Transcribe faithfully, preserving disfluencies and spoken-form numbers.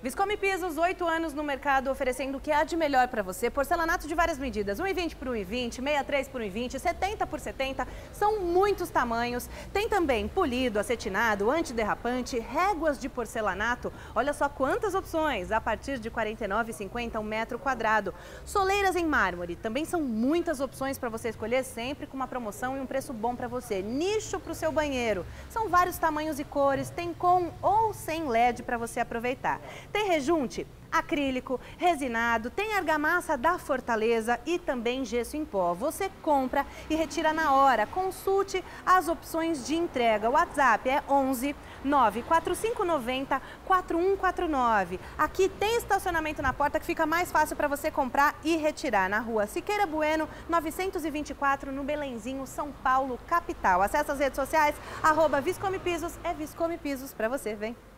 Viscome Pisos, oito anos no mercado, oferecendo o que há de melhor para você. Porcelanato de várias medidas, um e vinte por um e vinte, sessenta e três por um e vinte, setenta por setenta, são muitos tamanhos. Tem também polido, acetinado, antiderrapante, réguas de porcelanato. Olha só quantas opções, a partir de quarenta e nove reais e cinquenta centavos um metro quadrado. Soleiras em mármore, também são muitas opções para você escolher, sempre com uma promoção e um preço bom para você. Nicho para o seu banheiro, são vários tamanhos e cores, tem com ou sem L E D para você aproveitar. Tem rejunte, acrílico, resinado, tem argamassa da Fortaleza e também gesso em pó. Você compra e retira na hora. Consulte as opções de entrega. O WhatsApp é onze nove quatro cinco nove zero quatro um quatro nove. Aqui tem estacionamento na porta que fica mais fácil para você comprar e retirar, na rua Siqueira Bueno, novecentos e vinte e quatro, no Belenzinho, São Paulo, capital. Acesse as redes sociais, arroba Viscome Pisos, é Viscome Pisos para você, vem!